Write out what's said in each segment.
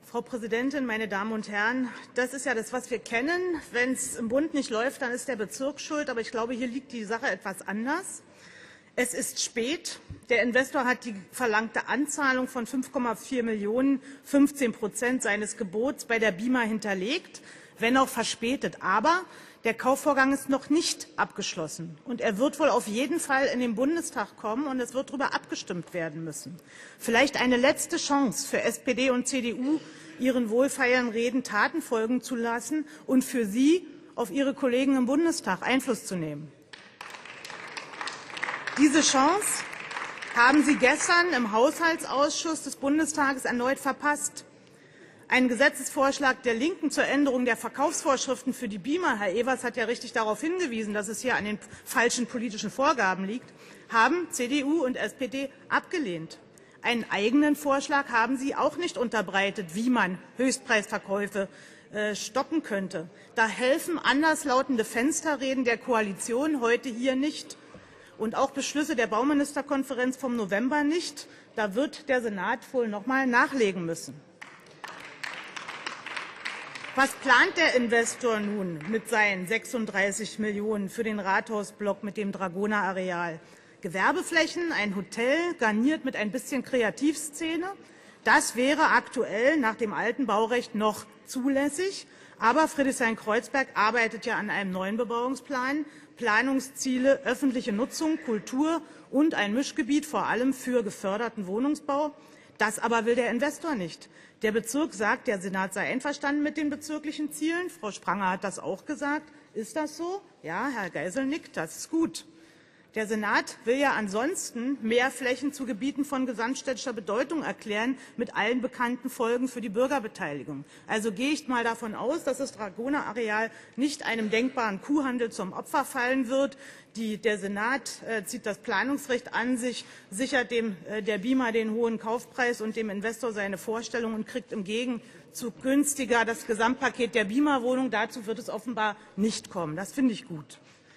Frau Präsidentin, meine Damen und Herren! Das ist ja das, was wir kennen. Wenn es im Bund nicht läuft, dann ist der Bezirk schuld. Aber ich glaube, hier liegt die Sache etwas anders. Es ist spät. Der Investor hat die verlangte Anzahlung von 5,4 Millionen, 15% seines Gebots bei der BIMA hinterlegt, wenn auch verspätet. Aber der Kaufvorgang ist noch nicht abgeschlossen. Und er wird wohl auf jeden Fall in den Bundestag kommen, und es wird darüber abgestimmt werden müssen. Vielleicht eine letzte Chance für SPD und CDU, ihren wohlfeilen Reden Taten folgen zu lassen und für sie auf ihre Kollegen im Bundestag Einfluss zu nehmen. Diese Chance haben Sie gestern im Haushaltsausschuss des Bundestages erneut verpasst. Ein Gesetzesvorschlag der Linken zur Änderung der Verkaufsvorschriften für die BIMA, Herr Ewers hat ja richtig darauf hingewiesen, dass es hier an den falschen politischen Vorgaben liegt, haben CDU und SPD abgelehnt. Einen eigenen Vorschlag haben Sie auch nicht unterbreitet, wie man Höchstpreisverkäufe stoppen könnte. Da helfen anderslautende Fensterreden der Koalition heute hier nicht. Und auch Beschlüsse der Bauministerkonferenz vom November nicht. Da wird der Senat wohl noch mal nachlegen müssen. Was plant der Investor nun mit seinen 36 Millionen für den Rathausblock mit dem Dragoner-Areal? Gewerbeflächen, ein Hotel, garniert mit ein bisschen Kreativszene? Das wäre aktuell nach dem alten Baurecht noch zulässig. Aber Friedrichshain-Kreuzberg arbeitet ja an einem neuen Bebauungsplan. Planungsziele, öffentliche Nutzung, Kultur und ein Mischgebiet, vor allem für geförderten Wohnungsbau. Das aber will der Investor nicht. Der Bezirk sagt, der Senat sei einverstanden mit den bezirklichen Zielen. Frau Spranger hat das auch gesagt. Ist das so? Ja, Herr Geisel nickt, das ist gut. Der Senat will ja ansonsten mehr Flächen zu Gebieten von gesamtstädtischer Bedeutung erklären, mit allen bekannten Folgen für die Bürgerbeteiligung. Also gehe ich mal davon aus, dass das Dragoner-Areal nicht einem denkbaren Kuhhandel zum Opfer fallen wird. Der Senat zieht das Planungsrecht an sich, sichert der BIMA den hohen Kaufpreis und dem Investor seine Vorstellung und kriegt im Gegenzug günstiger das Gesamtpaket der BIMA-Wohnung. Dazu wird es offenbar nicht kommen. Das finde ich gut.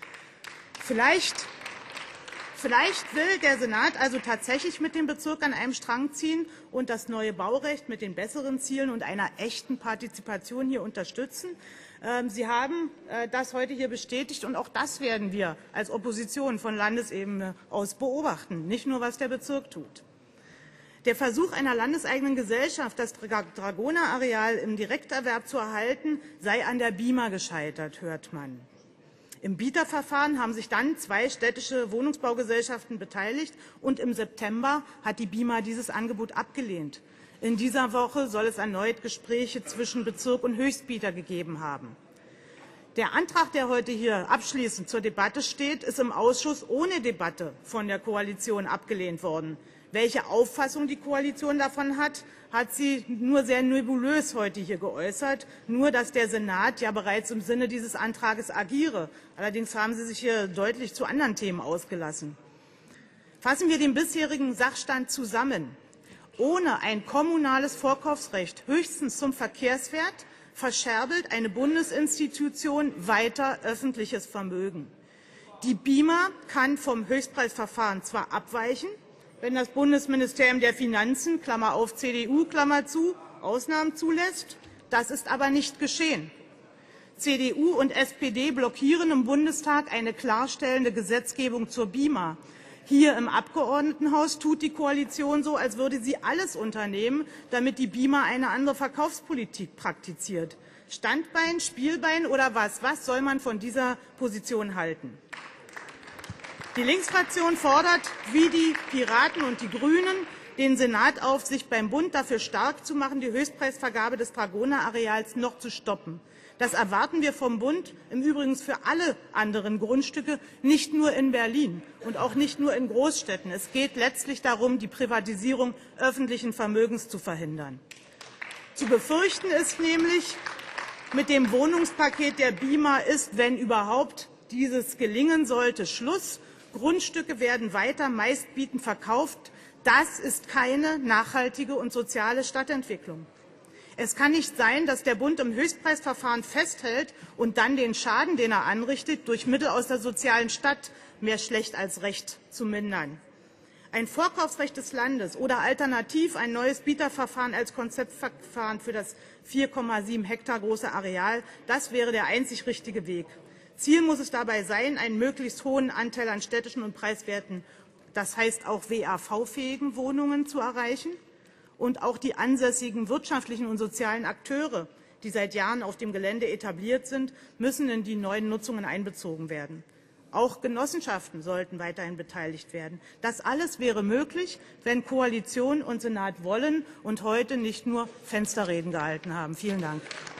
Vielleicht will der Senat also tatsächlich mit dem Bezirk an einem Strang ziehen und das neue Baurecht mit den besseren Zielen und einer echten Partizipation hier unterstützen. Sie haben das heute hier bestätigt, und auch das werden wir als Opposition von Landesebene aus beobachten, nicht nur, was der Bezirk tut. Der Versuch einer landeseigenen Gesellschaft, das Dragoner-Areal im Direkterwerb zu erhalten, sei an der BIMA gescheitert, hört man. Im Bieterverfahren haben sich dann 2 städtische Wohnungsbaugesellschaften beteiligt, und im September hat die BIMA dieses Angebot abgelehnt. In dieser Woche soll es erneut Gespräche zwischen Bezirk und Höchstbieter gegeben haben. Der Antrag, der heute hier abschließend zur Debatte steht, ist im Ausschuss ohne Debatte von der Koalition abgelehnt worden. Welche Auffassung die Koalition davon hat, hat sie nur sehr nebulös heute hier geäußert. Nur, dass der Senat ja bereits im Sinne dieses Antrages agiere. Allerdings haben Sie sich hier deutlich zu anderen Themen ausgelassen. Fassen wir den bisherigen Sachstand zusammen. Ohne ein kommunales Vorkaufsrecht, höchstens zum Verkehrswert, verscherbelt eine Bundesinstitution weiter öffentliches Vermögen. Die BIMA kann vom Höchstpreisverfahren zwar abweichen, wenn das Bundesministerium der Finanzen, Klammer auf CDU, Klammer zu, Ausnahmen zulässt. Das ist aber nicht geschehen. CDU und SPD blockieren im Bundestag eine klarstellende Gesetzgebung zur BIMA. Hier im Abgeordnetenhaus tut die Koalition so, als würde sie alles unternehmen, damit die BIMA eine andere Verkaufspolitik praktiziert. Standbein, Spielbein oder was? Was soll man von dieser Position halten? Die Linksfraktion fordert, wie die Piraten und die Grünen, den Senat auf, sich beim Bund dafür stark zu machen, die Höchstpreisvergabe des Dragoner-Areals noch zu stoppen. Das erwarten wir vom Bund, im Übrigen für alle anderen Grundstücke, nicht nur in Berlin und auch nicht nur in Großstädten. Es geht letztlich darum, die Privatisierung öffentlichen Vermögens zu verhindern. Zu befürchten ist nämlich, mit dem Wohnungspaket der BIMA ist, wenn überhaupt dieses gelingen sollte, Schluss. Grundstücke werden weiter meistbietend verkauft. Das ist keine nachhaltige und soziale Stadtentwicklung. Es kann nicht sein, dass der Bund im Höchstpreisverfahren festhält und dann den Schaden, den er anrichtet, durch Mittel aus der sozialen Stadt mehr schlecht als recht zu mindern. Ein Vorkaufsrecht des Landes oder alternativ ein neues Bieterverfahren als Konzeptverfahren für das 4,7 Hektar große Areal, das wäre der einzig richtige Weg. Ziel muss es dabei sein, einen möglichst hohen Anteil an städtischen und preiswerten, das heißt auch WAV-fähigen Wohnungen zu erreichen. Und auch die ansässigen wirtschaftlichen und sozialen Akteure, die seit Jahren auf dem Gelände etabliert sind, müssen in die neuen Nutzungen einbezogen werden. Auch Genossenschaften sollten weiterhin beteiligt werden. Das alles wäre möglich, wenn Koalition und Senat wollen und heute nicht nur Fensterreden gehalten haben. Vielen Dank.